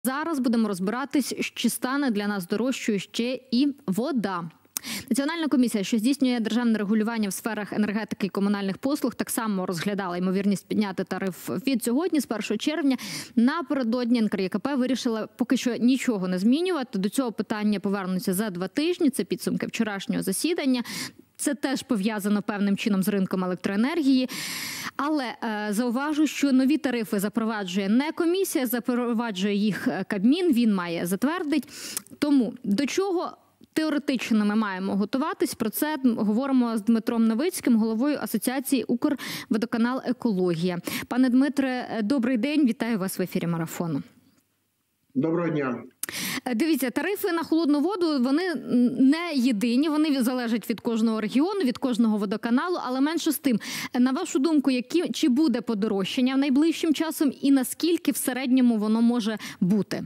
Зараз будемо розбиратись, чи стане для нас дорожчою ще і вода. Національна комісія, що здійснює державне регулювання в сферах енергетики і комунальних послуг, так само розглядала ймовірність підняти тариф від сьогодні, з 1 червня. Напередодні НКРЕКП вирішила поки що нічого не змінювати. До цього питання повернуться за 2 тижні. Це підсумки вчорашнього засідання. Це теж пов'язано певним чином з ринком електроенергії. Але зауважу, що нові тарифи запроваджує не комісія, запроваджує їх Кабмін, він має затвердити. Тому до чого теоретично ми маємо готуватись? Про це говоримо з Дмитром Новицьким, головою Асоціації «Укрводоканал Екологія». Пане Дмитре, добрий день, вітаю вас в ефірі Марафону. Доброго дня. Дивіться, тарифи на холодну воду, вони не єдині, вони залежать від кожного регіону, від кожного водоканалу, але менше з тим. На вашу думку, чи буде подорожчання найближчим часом і наскільки в середньому воно може бути?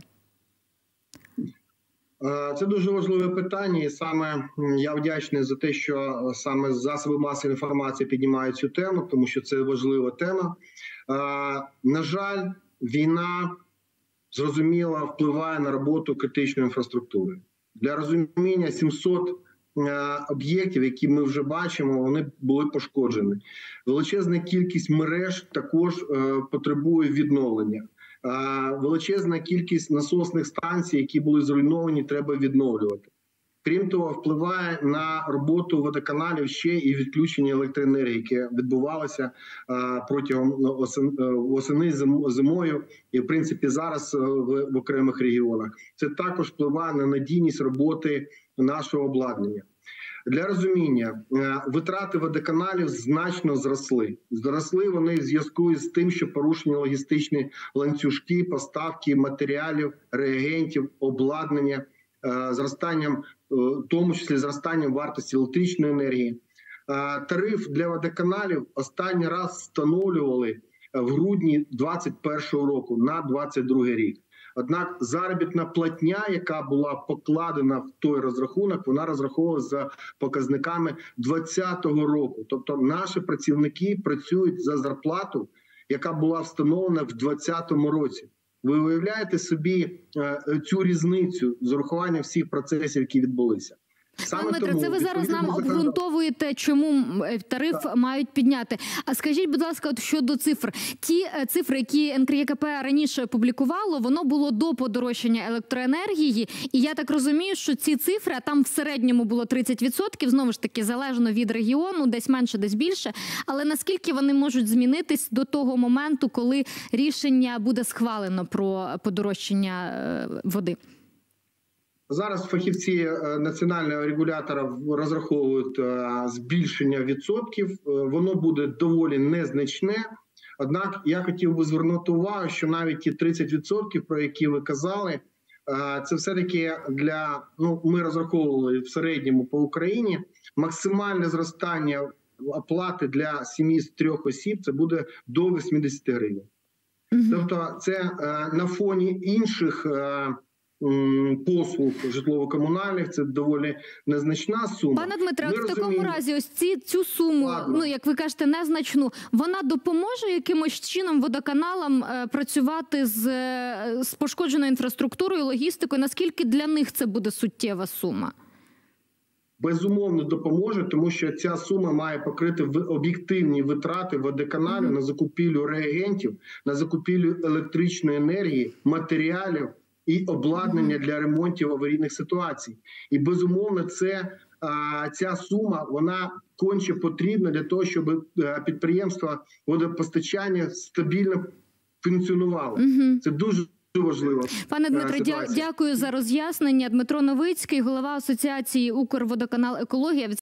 Це дуже важливе питання, і саме я вдячний за те, що саме засоби масової інформації піднімають цю тему, тому що це важлива тема. На жаль, війна зрозуміло впливає на роботу критичної інфраструктури. Для розуміння, 700 об'єктів, які ми вже бачимо, вони були пошкоджені. Величезна кількість мереж також потребує відновлення. Величезна кількість насосних станцій, які були зруйновані, треба відновлювати. Крім того, впливає на роботу водоканалів ще і відключення електроенергії, яке відбувалося протягом осени, зимою і, в принципі, зараз в окремих регіонах. Це також впливає на надійність роботи нашого обладнання. Для розуміння, витрати водоканалів значно зросли. Зросли вони в зв'язку з тим, що порушені логістичні ланцюжки, поставки матеріалів, реагентів, обладнання, зростанням, в тому числі зростанням вартості електричної енергії. Тариф для водоканалів останній раз встановлювали в грудні 2021 року на 2022 рік. Однак заробітна платня, яка була покладена в той розрахунок, вона розраховувалася за показниками 2020 року. Тобто наші працівники працюють за зарплату, яка була встановлена в 2020 році. Ви уявляєте собі цю різницю з урахуванням всіх процесів, які відбулися? Пане Дмитре, це ви зараз нам обґрунтовуєте, чому тариф мають підняти. А скажіть, будь ласка, от щодо цифр. Ті цифри, які НКРЕКП раніше опублікувало, воно було до подорожчання електроенергії. І я так розумію, що ці цифри, а там в середньому було 30%, знову ж таки, залежно від регіону, десь менше, десь більше. Але наскільки вони можуть змінитись до того моменту, коли рішення буде схвалено про подорожчання води? Зараз фахівці національного регулятора розраховують збільшення відсотків. Воно буде доволі незначне. Однак я хотів би звернути увагу, що навіть ті 30%, про які ви казали, це все-таки ми розраховували в середньому по Україні, максимальне зростання оплати для сім'ї з 3 осіб це буде до 80 гривень. Тобто це на фоні інших послуг житлово-комунальних, це доволі незначна сума. Пане Дмитре, в такому разі ось цю суму, як ви кажете, незначну, вона допоможе якимось чином водоканалам працювати з пошкодженою інфраструктурою, логістикою? Наскільки для них це буде суттєва сума? Безумовно допоможе, тому що ця сума має покрити об'єктивні витрати водоканалів на закупівлю реагентів, на закупівлю електричної енергії, матеріалів і обладнання для ремонтів аварійних ситуацій. І, безумовно, ця сума, вона конче потрібна для того, щоб підприємства водопостачання стабільно функціонувало. Це дуже важливо. Пане Дмитре, дякую за роз'яснення. Дмитро Новицький, голова Асоціації «Укрводоканал Екологія».